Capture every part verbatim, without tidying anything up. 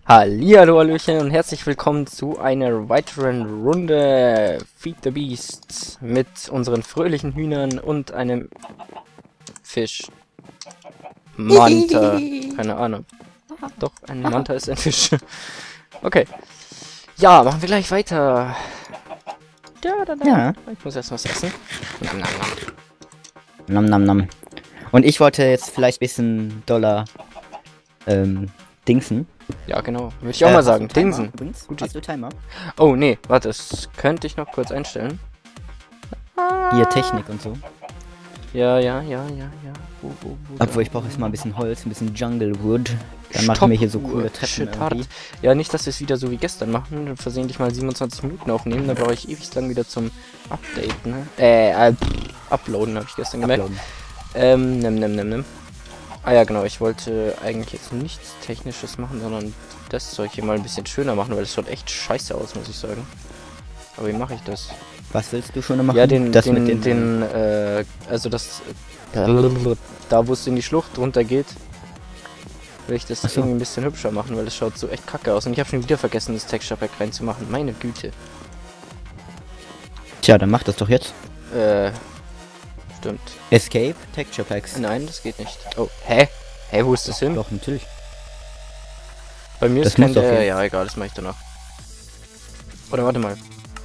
Hallihallo, Hallöchen und herzlich willkommen zu einer weiteren Runde Feed the Beasts mit unseren fröhlichen Hühnern und einem Fisch. Manta. Keine Ahnung. Doch, ein Manta ist ein Fisch. Okay. Ja, machen wir gleich weiter. Ja, da, da. Ja. Ich muss erst was essen. Nam, nam, Nam, nam, nam. Und ich wollte jetzt vielleicht ein bisschen doller ähm, dingsen. ja, genau. Würde ich auch mal sagen. Dingsen. Gut, hast du Timer? Oh, nee. Warte, das könnte ich noch kurz einstellen. Hier Technik und so. Ja, ja, ja, ja, ja. Wo, wo, wo, Obwohl, ich brauche jetzt mal ein bisschen Holz, ein bisschen Jungle Wood. Dann Stopp, machen wir hier so coole Uhr, Treppen shit, irgendwie. hart. Ja, nicht, dass wir es wieder so wie gestern machen und versehentlich mal siebenundzwanzig Minuten aufnehmen. Da brauche ich ewig lang wieder zum Updaten. Ne? Äh, äh, Uploaden habe ich gestern gemerkt. Uploaden. Ähm, nimm, nimm, nimm, nimm. Ah ja, genau. Ich wollte eigentlich jetzt nichts Technisches machen, sondern das Zeug hier mal ein bisschen schöner machen, weil es schaut echt scheiße aus, muss ich sagen. Aber wie mache ich das? Was willst du schon machen? Ja, den, das den, mit den, den, äh, also das, äh, da wo es in die Schlucht runter geht, will ich das Ach so. irgendwie ein bisschen hübscher machen, weil es schaut so echt kacke aus. Und ich habe schon wieder vergessen, das Texture Pack reinzumachen. Meine Güte. Tja, dann mach das doch jetzt. Äh, stimmt. Escape, Texture Packs. Nein, das geht nicht. Oh, hä? Hä, wo ist das hin? Doch, natürlich. Bei mir das ist kein, muss doch äh, gehen. ja, egal, das mache ich danach. Oder warte mal.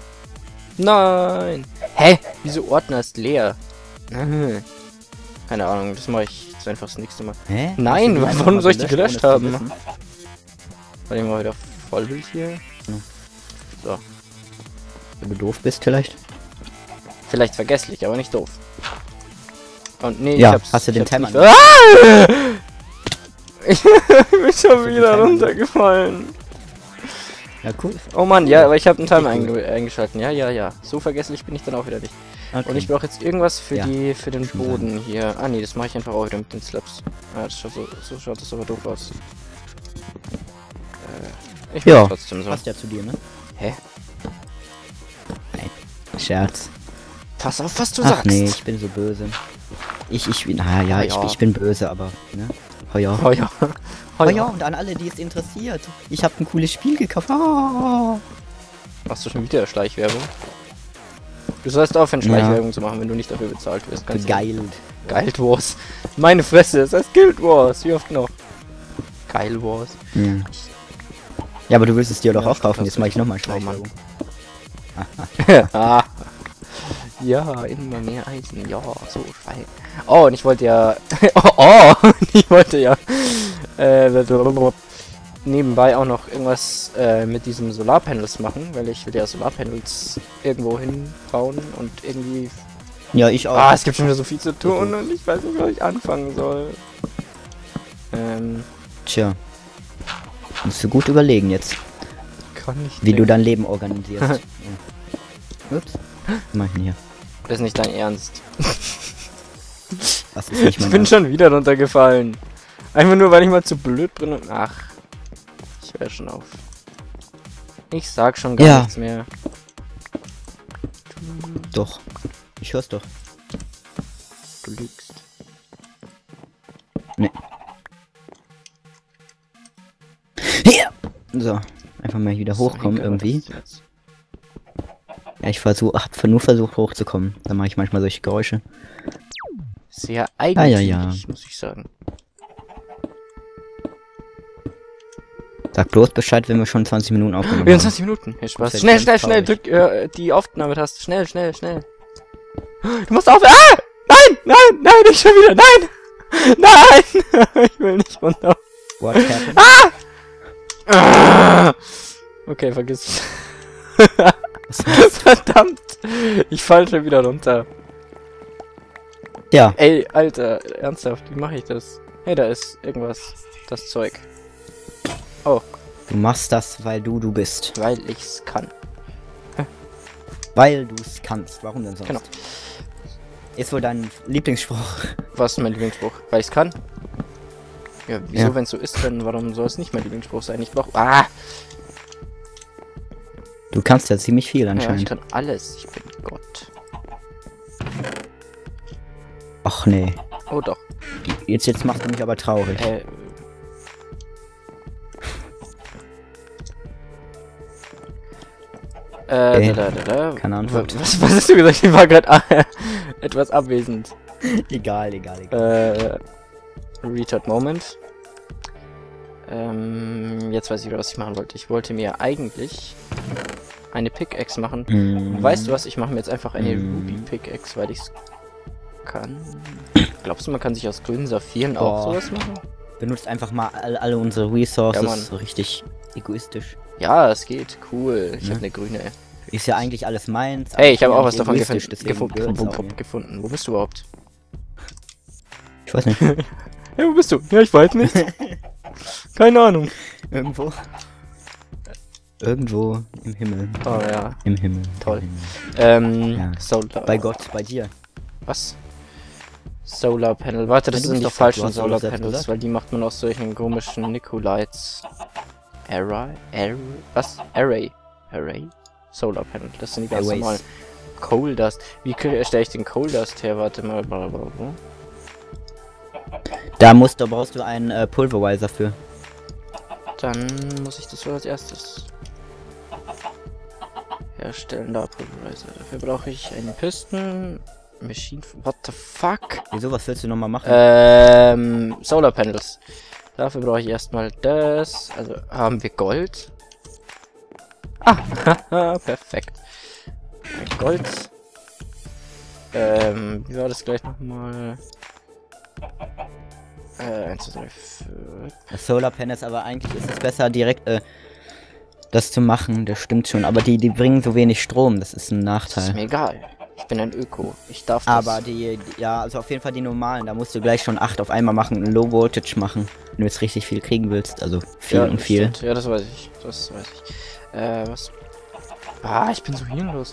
Nein! Hä? Wieso Ordner ist leer? Hm. Keine Ahnung, das mache ich jetzt einfach das nächste Mal. Hä? Nein, Hast du die warum einfach soll ich die gelöscht, gelöscht ohne es zu haben? wissen? Warte mal wieder Vollbild hier. Ja. So. Wenn du doof bist vielleicht? Vielleicht vergesslich, aber nicht doof. Und nee, Ja, ich hab's. hast du ich den hab's Timer nicht- Ah! Ich bin schon den wieder Timer runtergefallen. Ja, cool. Oh Mann, ja, aber ich habe einen Timer Richtig einge eingeschalten. Ja, ja, ja. So vergesslich bin ich dann auch wieder nicht. Okay. Und ich brauche jetzt irgendwas für Ja, die für den schon Boden hier. Ah nee, das mache ich einfach auch wieder mit den Slaps. Ah, das schaut so, so schaut das aber doof aus. Äh, ich Ja, mach trotzdem so. passt ja zu dir, ne? Hä? Nein. Scherz. Pass auf, was du Ach sagst. nee, ich bin so böse. Ich, ich bin, ah ja, Ah, ich, ja. ich bin böse, aber, ne? Oh ja. Oh ja. Oh ja, und an alle, die es interessiert. Ich habe ein cooles Spiel gekauft. Ah. Machst du schon wieder Schleichwerbung? Du sollst aufhören, Ja. Schleichwerbung zu machen, wenn du nicht dafür bezahlt wirst. Ganz ehrlich. Gegeilt. Guild Wars. Meine Fresse, es heißt Guild Wars. Wie oft noch? Guild Wars. Ja. Ja, aber du willst es dir doch Ja, auch kaufen. stimmt, Jetzt hast mache ich recht. nochmal Oh, Mann. Schleichwerbung. Ah. Ja, immer mehr Eisen. Ja, so Schwein. Oh, und ich wollte ja... oh, oh, ich wollte ja... Äh, nebenbei auch noch irgendwas äh, mit diesem Solarpanels machen, weil ich will ja Solarpanels irgendwo hinbauen und irgendwie... Ja, ich auch. Ah, es gibt schon wieder so viel zu tun und ich weiß nicht, wo ich anfangen soll. Ähm, Tja. Musst du gut überlegen jetzt, kann ich wie du nicht. dein Leben organisierst. Ja. Ups. Was mach ich denn hier? Das ist nicht dein Ernst. Was ist nicht Ich mein bin Ernst? schon wieder runtergefallen. Einfach nur, weil ich mal zu blöd bin und... Ach. Ich höre schon auf. Ich sag schon gar Ja. nichts mehr. Doch. Ich hör's doch. Du lügst. Nee. Hier! So. Einfach mal wieder hochkommen So, irgendwie. was ist jetzt? Ja, ich versuche, hab nur versucht hochzukommen. Da mache ich manchmal solche Geräusche. Sehr eigentümlich, Ah, ja, ja. muss ich sagen. Sag bloß Bescheid, wenn wir schon zwanzig Minuten aufgenommen haben. vierundzwanzig Minuten. Hey, Spaß. Das Schnell, ist schnell, ganz schnell. traurig. Drück äh, die Aufnahmetaste. Schnell, schnell, schnell. Du musst auf... Ah! Nein, nein, nein, nicht schon wieder. Nein! Nein! Ich will nicht runter. What happened? Ah! Okay, vergiss es. Verdammt! Ich fall schon wieder runter. Ja, Ey, Alter, ernsthaft, wie mache ich das? Hey, da ist irgendwas. Das Zeug. Oh, du machst das, weil du du bist. weil ich's kann. Weil du es kannst. Warum denn sonst? Genau. Ist wohl dein Lieblingsspruch. Was ist mein Lieblingsspruch? Weil ich's kann? Ja, wieso, Ja. wenn es so ist, dann warum soll es nicht mein Lieblingsspruch sein? Ich brauch... Ah! Du kannst ja ziemlich viel Ja, ich anscheinend. kann alles. Ich bin Gott. Ach nee. Oh doch. Jetzt, jetzt machst du mich aber traurig. Äh, Äh, Okay. da, da, da, da. Keine Antwort. Was, was hast du gesagt? Ich war gerade etwas abwesend. Egal, egal, egal. Äh, Retard Moment. Ähm, jetzt weiß ich wieder, was ich machen wollte. Ich wollte mir eigentlich eine Pickaxe machen. Mm. Weißt du was? Ich mache mir jetzt einfach eine Mm. Ruby Pickaxe, weil ich's kann. Glaubst du, man kann sich aus grünen Saphiren auch Oh. sowas machen? Benutzt einfach mal all, alle unsere Resources, Ja, Mann. so richtig egoistisch. Ja, es geht. Cool. Ich Ja. habe eine grüne. Ist ja eigentlich alles meins. Hey, ich habe bin ja auch was nicht davon egoistisch, gefun deswegen gefu gehört's auch gefu mir. gefunden. Wo bist du überhaupt? Ich weiß nicht. Hey, wo bist du? Ja, ich weiß nicht. Keine Ahnung. Irgendwo. Irgendwo im Himmel. Oh ja. Im Himmel. Toll. Im Himmel. Ähm, Ja. Solar. Bei Gott, bei dir. Was? Solar Panel. Warte, das Ja, du sind bist die doch- du falschen hast doch Solar selbst Panels, gesagt. weil die macht man aus solchen komischen Nicolites. Array? Array? Was? Array? Array? Solar Panel. Das sind die ganz Arrays. normalen. Coal Dust. Wie stelle ich den Coal Dust her? Warte mal. Blablabla. Da musst du, brauchst du einen äh, Pulverizer für. Dann muss ich das wohl als erstes herstellen. Da Pulverizer. Dafür brauche ich einen Piston. Machine. What the fuck? Wieso, was willst du nochmal machen? Ähm, Solar Panels. Dafür brauche ich erstmal das. Also haben wir Gold. Ah, haha, perfekt. Gold. Ähm, wie war das gleich nochmal? Äh, eins, zwei, drei, vier. Solar Panels, aber eigentlich ist es besser direkt äh, das zu machen, das stimmt schon. Aber die, die bringen so wenig Strom, das ist ein Das ist Nachteil. mir egal. Ich bin ein Öko. Ich darf das. Aber die, die, ja, also auf jeden Fall die normalen, da musst du gleich schon acht auf einmal machen, Low Voltage machen, wenn du jetzt richtig viel kriegen willst, also viel ja, und das viel. stimmt. Ja, das weiß ich. Das weiß ich. Äh, was? Ah, ich bin so hirnlos.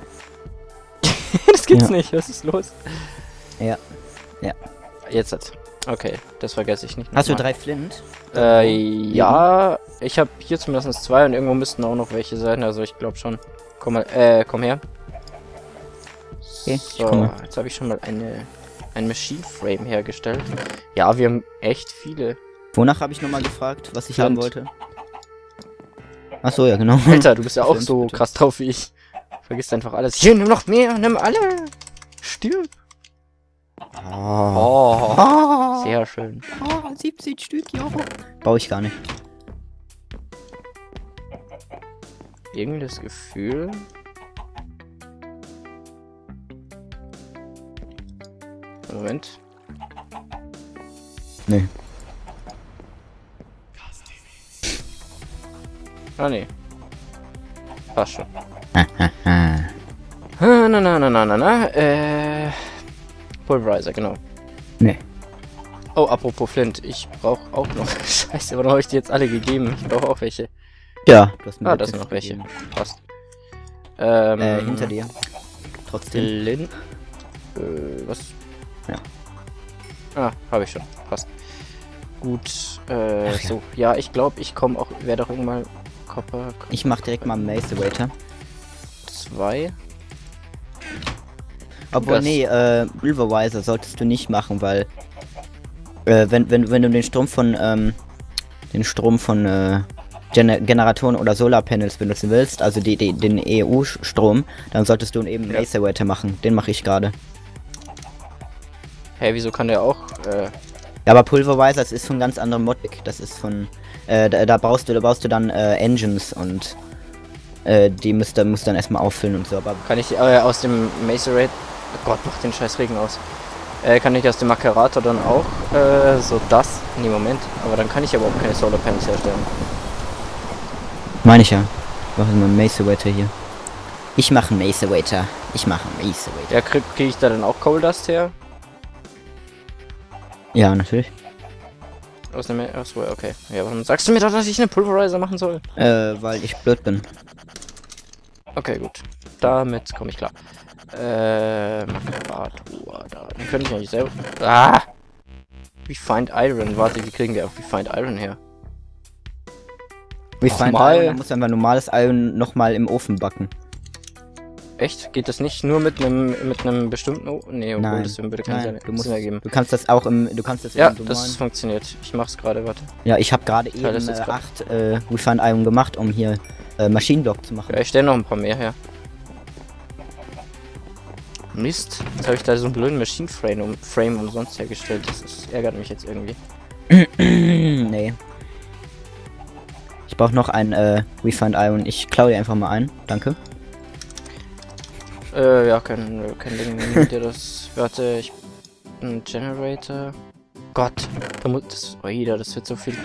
Das gibt's Ja. nicht. Was ist los? Ja. Ja. Jetzt hat. Okay, das vergesse ich nicht. Hast du nochmal. drei Flint? Äh, ja. Ich habe hier zumindest zwei und irgendwo müssten auch noch welche sein. Also ich glaube schon. Komm mal, äh, komm her. Okay, ich So, komme. jetzt habe ich schon mal eine ein Machine Frame hergestellt. Ja, wir haben echt viele. Wonach habe ich nochmal gefragt, was ich Flint. haben wollte? Ach so, ja, genau. Alter, du bist ja auch Flint, so bitte. krass drauf wie ich. Vergisst einfach alles. Hier, nimm noch mehr, nimm alle. Stirb. Oh. Oh, sehr schön. Oh, siebzehn Stück, ja. Baue ich gar nicht. Irgendwie das Gefühl. Moment. Nee. Ah, nee. Passt schon. Ah. Ah, na, na, na, na, na, na. Äh. Pulverizer, genau. Nee. Oh, apropos Flint. Ich brauche auch noch. Scheiße, warum habe ich die jetzt alle gegeben? Ich brauche auch welche. Ja, du hast mir Ah, da Tipps sind noch welche. gegeben. Passt. Ähm. Äh, hinter dir. Trotzdem. Flint. Äh, was? Ja. Ah, habe ich schon. Passt. Gut. Äh, Ach ja. so. Ja, ich glaube, ich komme auch. Werde auch irgendwann Copper Ich mach direkt mal einen Mace-Waiter. zwei. Obwohl, Das- nee, äh, Pulverizer solltest du nicht machen, weil äh, wenn, wenn, wenn du den Strom von, ähm, den Strom von äh, Gener Generatoren oder Solarpanels benutzen willst, also die, die, den E U-Strom, dann solltest du eben Ja. Mace-Waiter machen. Den mache ich gerade. Hey, wieso kann der auch? Äh, Ja, aber Pulverizer, das ist von ganz anderem Modpick. Das ist von, äh, da, da baust du, da baust du dann äh, Engines und äh, die musst du musst dann erstmal auffüllen und so. Aber kann ich äh, aus dem Macerate. Oh Gott, mach den scheiß Regen aus. Äh, kann ich aus dem Makerator dann auch äh, so das? Nee, Moment. Aber dann kann ich aber auch keine Solar Panels herstellen. meine ich ja. Ich mache mal einen Mace-Waiter hier. Ich mache einen Mace-Waiter. Ich mache einen Mace-Waiter. Ja, krieg, krieg ich da dann auch Coal Dust her? Ja, natürlich. Aus dem. Achso, okay. Ja, warum sagst du mir doch, dass ich eine Pulverizer machen soll? Äh, weil ich blöd bin. Okay, gut. Damit komme ich klar. Äh, Makerator, da. Den könnte ich eigentlich selber. Ah! We find Iron. Warte, wie kriegen wir auch We find Iron her? Wie Ach, fein mal. Iron, dann musst du einfach normales Iron nochmal im Ofen backen. Echt? Geht das nicht nur mit einem mit einem bestimmten O Nee, obwohl Nein, das würde keinen Nein, Sinn- du musst, Sinn ergeben. du kannst das auch im, du kannst das Ja, im normalen- das funktioniert. Ich mach's gerade, warte. Ja, ich habe gerade eben das äh, jetzt grad. acht äh, Refined Iron gemacht, um hier äh, Maschinenblock zu machen. Ja, ich stelle noch ein paar mehr her. Mist, jetzt habe ich da so einen blöden Machine Frame, um, Frame umsonst hergestellt. Das ist, ärgert mich jetzt irgendwie. Nee. Ich brauche noch ein äh, Refined Iron. Ich klaue dir einfach mal ein. Danke. Äh, ja, kein, kein Ding. Nimm dir das. Warte, ich. Ein Generator. Gott, da muss das. Oh, jeder, das wird so viel.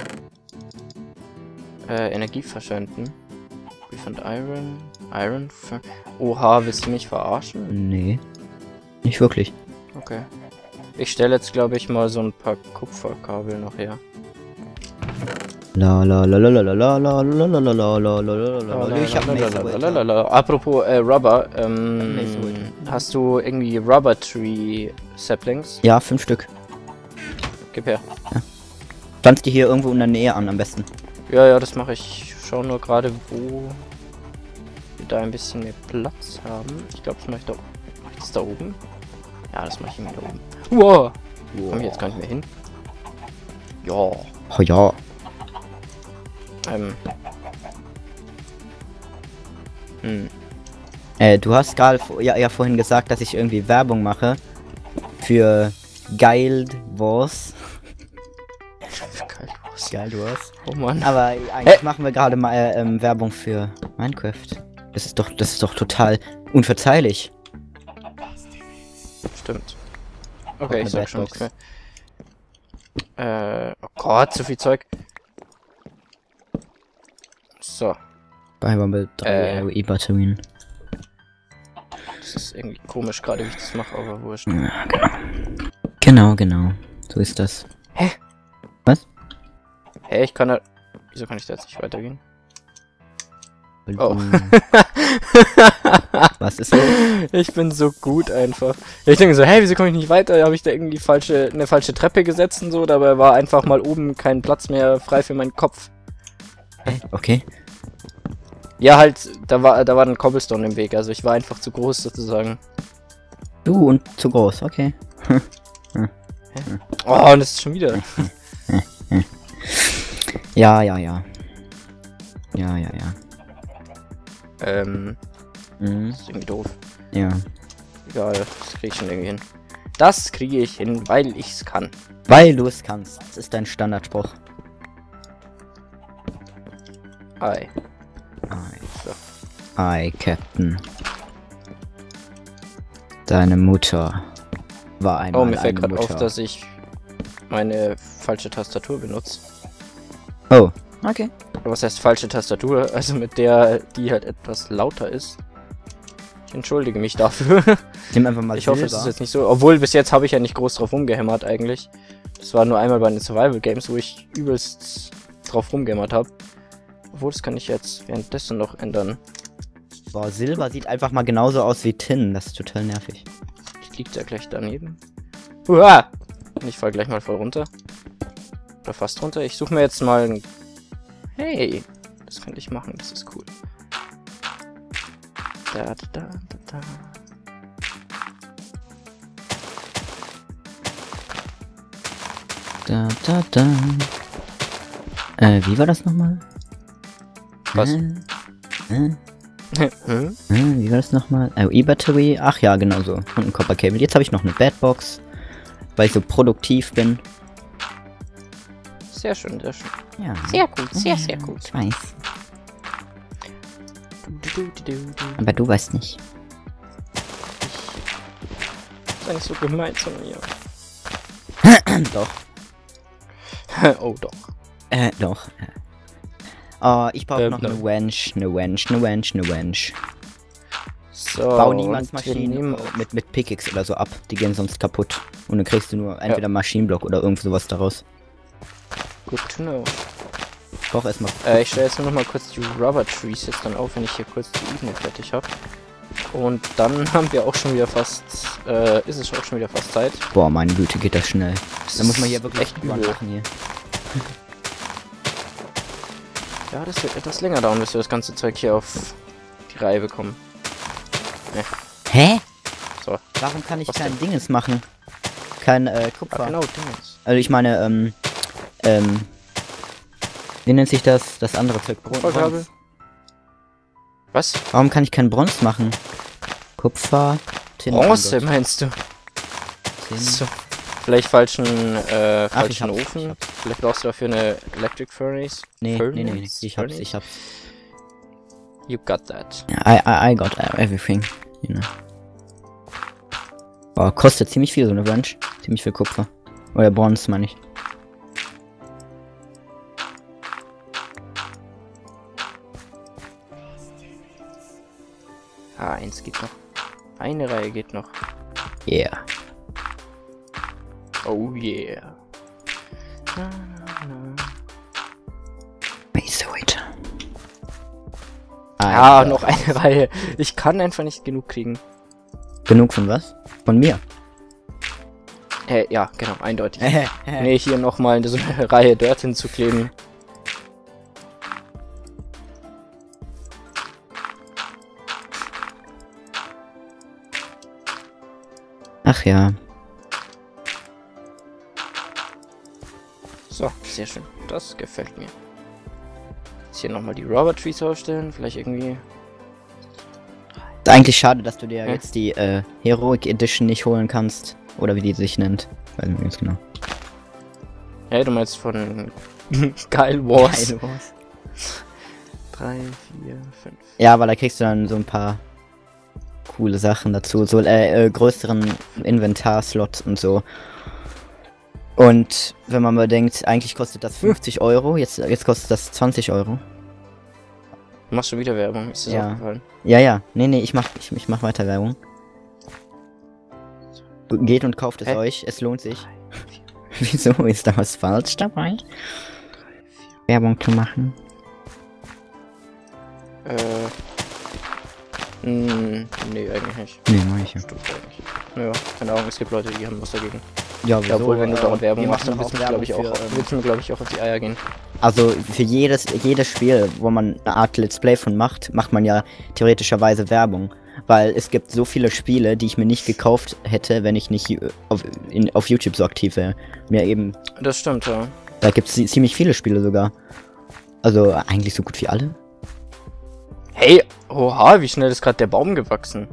Äh, Energie verschwenden. Refined Iron. Iron. Für, oha, willst du mich verarschen? Nee. Nicht wirklich. Okay. Ich stelle jetzt, glaube ich, mal so ein paar Kupferkabel noch her. La la la la la la la la la la la la la la la. Ich hab Lalalala. Apropos äh, Rubber, ähm, hast du irgendwie Rubber Tree Saplings? Ja, fünf Stück. Gib her. Pflanz die hier irgendwo in der Nähe an, am besten. Ja, ja, das mache ich. Ich schau nur gerade, wo wir da ein bisschen mehr Platz haben. Ich glaube, das mache ich da oben. Mach ich das da oben? Ja, das mache ich immer da oben. Wow! Komm ich jetzt gar nicht mehr hin. Ja. Oh ja. Ähm. Hm. Äh, du hast gerade ja, ja vorhin gesagt, dass ich irgendwie Werbung mache für Guild Wars. Geil, was? Guild Wars. Oh Mann. Aber eigentlich machen wir gerade mal äh, ähm, Werbung für Minecraft. Das ist doch, das ist doch total unverzeihlich. Stimmt. Okay, ich eine sag schon Badbox. nichts mehr. Äh, oh Gott, so viel Zeug. So, Bei mit drei Äh. R O E-Batterien. das ist irgendwie komisch gerade, wie ich das mache, aber wurscht. Ja, genau. Genau, genau. So ist das. Hä? Was? Hä, ich kann da... Wieso kann ich da jetzt nicht weitergehen? Oh. Was ist so? Ich bin so gut einfach. Ich denke so, hey, wieso komme ich nicht weiter? Habe ich da irgendwie falsche, eine falsche Treppe gesetzt und so, dabei war einfach mal oben kein Platz mehr frei für meinen Kopf. Okay. Ja, halt, da war da war ein Cobblestone im Weg, also ich war einfach zu groß sozusagen. Du und zu groß, okay. Oh, und das ist schon wieder. Ja, ja, ja. Ja, ja, ja. ähm, Mhm. das ist irgendwie doof. Ja. Egal, das kriege ich schon irgendwie hin. Das kriege ich hin, weil ich's kann. Weil du es kannst. Das ist dein Standardspruch. Ei. Ei, So. Ei, Captain. Deine Mutter war einmal Oh, mir fällt eine gerade Mutter. auf, dass ich meine falsche Tastatur benutze. Oh, okay. Was heißt falsche Tastatur? Also mit der, die halt etwas lauter ist. Ich entschuldige mich dafür. Nimm einfach mal Ich hoffe, Silber. es ist jetzt nicht so. Obwohl, bis jetzt habe ich ja nicht groß drauf rumgehämmert eigentlich. Das war nur einmal bei den Survival Games, wo ich übelst drauf rumgehämmert habe. Obwohl, das kann ich jetzt währenddessen noch ändern. Boah, Silber sieht einfach mal genauso aus wie Tin. Das ist total nervig. Liegt ja gleich daneben. Uah! Ich fall gleich mal voll runter. Oder fast runter. Ich suche mir jetzt mal ein... Hey! Das könnte ich machen, das ist cool. Da, da, da, da, da. Da, da, da. Äh, wie war das nochmal? Was? Äh, äh, Hm? äh, wie war das nochmal? R O E-Batterie. Ach ja, genau so. Und ein Copper Cable. Jetzt habe ich noch eine Badbox. Weil ich so produktiv bin. Sehr schön, sehr schön. Ja. Sehr gut, sehr, sehr gut. Ich weiß. Du, du, du, du, du. Aber du weißt nicht. Sei nicht so gemein zu mir. Doch. Oh, doch. Äh, doch. Oh, ich brauche Ähm, noch no. eine Wench, eine Wench, eine Wench, eine Wench. So, Bau niemals und wir Maschinen nehmen- mit, mit Pickaxe oder so ab. Die gehen sonst kaputt. Und dann kriegst du nur entweder Maschinenblock oder irgend sowas daraus. Good to know. Ich brauche erstmal. Äh, ich stelle jetzt nur noch mal kurz die Rubber Trees jetzt dann auf, wenn ich hier kurz die Ebene fertig habe. Und dann haben wir auch schon wieder fast, äh, ist es auch schon wieder fast Zeit. Boah, meine Güte, geht das schnell. Das Da muss man ist hier wirklich echt mal übel. machen hier. Ja, das wird etwas länger dauern, bis wir das ganze Zeug hier auf die Reihe bekommen. Hä? So. Warum kann ich Was kein denn? Dinges machen? Kein äh, Ah, Kupfer. genau, Dingens. Also ich meine, ähm, ähm, wie nennt sich das, das andere Zeug? Bron- Kupferkabel? Was? Warum kann ich kein Bronze machen? Kupfer, Tin. Bronze meinst du? Tin. So. Vielleicht falschen, äh, Ach, ich falschen hab's, Ofen. ich hab's. Vielleicht brauchst du dafür eine Electric Furnace. Nee, Furnace? nee, nee, nee, ich hab's, Furnace? ich hab's. You got that. I, I, I got everything, you know. Oh, kostet ziemlich viel so eine Wrench. Ziemlich viel Kupfer. Oder Bronze, meine ich. Ah, eins geht noch. Eine Reihe geht noch. Yeah. Oh yeah. Na, na, na. Wait, wait. Ah, noch eine Reihe. Ich kann einfach nicht genug kriegen. Genug von was? Von mir. Äh, ja, genau, eindeutig. Nee, hier nochmal so eine Reihe Dirt hinzukleben. Ach ja. So, sehr schön. Das gefällt mir. Jetzt hier nochmal die Robber Trees aufstellen. Vielleicht irgendwie. Ist eigentlich schade, dass du dir Ja. jetzt die äh, Heroic Edition nicht holen kannst. Oder wie die sich nennt. Weiß nicht ganz genau. Ja, du meinst von Geil Wars. Geil Wars. drei, vier, fünf. Ja, weil da kriegst du dann so ein paar coole Sachen dazu. So äh, äh, größeren Inventarslots und so. Und wenn man mal denkt, eigentlich kostet das fünfzig Euro, jetzt, jetzt kostet das zwanzig Euro. Du machst schon wieder Werbung, ist das Ja. aufgefallen? Ja, ja. Nee, nee, ich mach, ich, ich mach weiter Werbung. Geht und kauft es Hä? euch, es lohnt sich. Wieso ist da was falsch dabei? Werbung zu machen. Äh. Mh, nee, eigentlich nicht. Nee, mach ich ja. Stimmt eigentlich. Ja, keine Ahnung, es gibt Leute, die haben was dagegen. Ja, Ja, obwohl, wenn du dauernd Werbung wir machst, dann machen willst du, auch glaube ich, auch, Werbung für, willst du mir, glaube ich, auch auf die Eier gehen. Also für jedes, jedes Spiel, wo man eine Art Let's Play von macht, macht man ja theoretischerweise Werbung. Weil es gibt so viele Spiele, die ich mir nicht gekauft hätte, wenn ich nicht äh, auf, in, auf YouTube so aktiv wäre. Mir eben, Das stimmt, ja. da gibt es ziemlich viele Spiele sogar. Also eigentlich so gut wie alle. Hey, oha, wie schnell ist gerade der Baum gewachsen.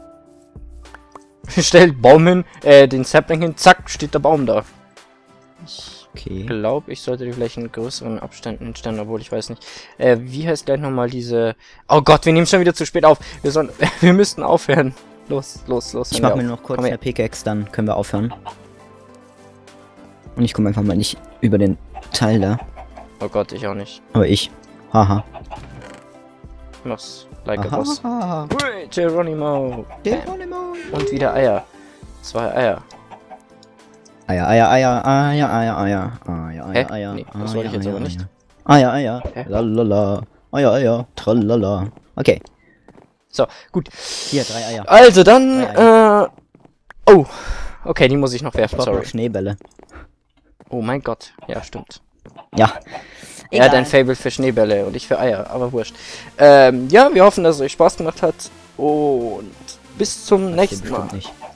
Stell den Baum hin, äh, den Sapling hin, zack, steht der Baum da. Ich Okay. glaube, ich sollte die vielleicht in größeren Abständen hinstellen, obwohl ich weiß nicht. Äh, wie heißt gleich nochmal diese... Oh Gott, wir nehmen schon wieder zu spät auf. Wir sollen, wir müssten aufhören. Los, los, los. Ich hören mach wir mir auf. noch kurz Komm her. eine Pickaxe, dann können wir aufhören. Und ich komme einfach mal nicht über den Teil da. Oh Gott, ich auch nicht. Aber ich. Haha. Ich mach's like a boss. Aha. Hui, Geronimo. Bam. Geronimo. Und wieder Eier. Zwei Eier. Eier, Eier, Eier, Eier, Eier, Eier, Eier, Hä? Eier, Eier. Nee, das wollte ich jetzt aber nicht. Eier, Eier, Hä? lalala. Eier, Eier, tralala. Okay, So, gut. hier, drei Eier. Also dann, Drei äh... Oh. Okay, die muss ich noch Ich werfen, brauch sorry. noch Schneebälle. Oh mein Gott. Ja, stimmt. Ja. Er hat ein Fable für Schneebälle und ich für Eier, aber wurscht. Ähm, ja, wir hoffen, dass es euch Spaß gemacht hat und bis zum nächsten Mal. Bestimmt nicht.